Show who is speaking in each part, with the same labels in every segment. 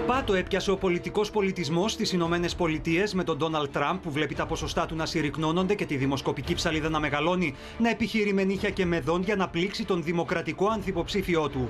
Speaker 1: Πάτο έπιασε ο πολιτικός πολιτισμός στις Ηνωμένες Πολιτείες με τον Ντόναλντ Τραμπ που βλέπει τα ποσοστά του να συρρυκνώνονται και τη δημοσκοπική ψαλίδα να μεγαλώνει, να επιχειρεί με νύχια και με δόντια να πλήξει τον δημοκρατικό ανθυποψήφιό του.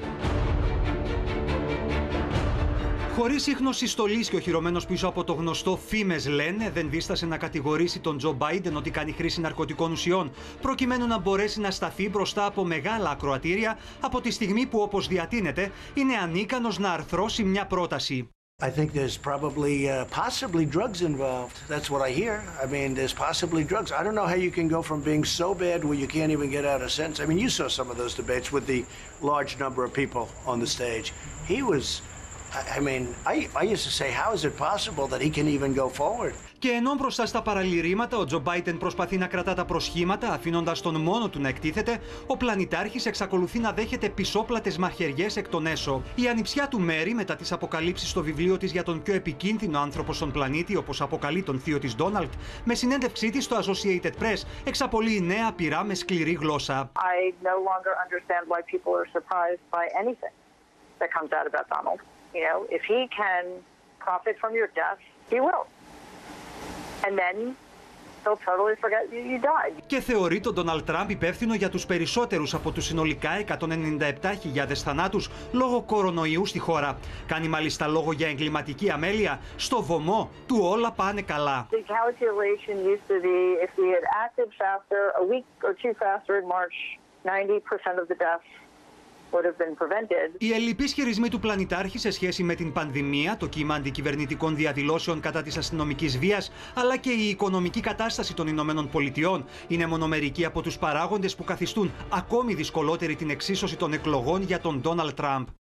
Speaker 1: Χωρίς ίχνος συστολής και οχυρωμένος πίσω από το γνωστό «φήμες λένε», δεν δίστασε να κατηγορήσει τον Τζο Μπάιντεν ότι κάνει χρήση ναρκωτικών ουσιών, προκειμένου να μπορέσει να σταθεί μπροστά από μεγάλα ακροατήρια από τη στιγμή που, όπως διατείνεται, είναι ανίκανος να αρθρώσει μια πρόταση.
Speaker 2: I think there's probably possibly drugs involved. That's what I hear. I mean, there's possibly drugs. I don't know how you can go from being so bad where you can't even get out a sentence. I mean, you saw some of those debates with the large number of people on the stage. He was, I mean, I used to say, how is it possible that he can even go forward?
Speaker 1: Και ενώ μπροστά στα παραλυρήματα ο Τζο Μπάιντεν προσπαθεί να κρατά τα προσχήματα, αφήνοντας τον μόνο του να εκτίθεται, ο πλανητάρχης εξακολουθεί να δέχεται πισόπλατες μαχαιριές εκ των έσω. Η ανιψιά του Μέρι, μετά τις αποκαλύψεις στο βιβλίο της για τον πιο επικίνδυνο άνθρωπο στον πλανήτη, όπως αποκαλεί τον θείο της Ντόναλντ, με συνέντευξή της στο Associated Press, εξαπολύει νέα πυρά με σκληρή γλώσσα.
Speaker 3: I no longer understand why people are surprised by anything that comes out about Donald. You know, if he can profit from your death, he will. And then he'll totally forget you died.
Speaker 1: Και θεωρεί τον Ντόναλντ Τραμπ υπεύθυνο για τους περισσότερους από τους συνολικά 197.000 θανάτους λόγω κορονοϊού στη χώρα. Κάνει μάλιστα λόγο για εγκληματική αμέλεια. Στο βωμό του όλα πάνε καλά.
Speaker 3: The calculation used to be if we had acted faster, a week or two faster in March, 90% of the deaths would have been prevented.
Speaker 1: Οι ελλειπείς χειρισμοί του πλανητάρχη σε σχέση με την πανδημία, το κύμα αντικυβερνητικών διαδηλώσεων κατά της αστυνομικής βίας, αλλά και η οικονομική κατάσταση των Ηνωμένων Πολιτειών είναι μόνο μερικοί από τους παράγοντες που καθιστούν ακόμη δυσκολότερη την εξίσωση των εκλογών για τον Ντόναλντ Τραμπ.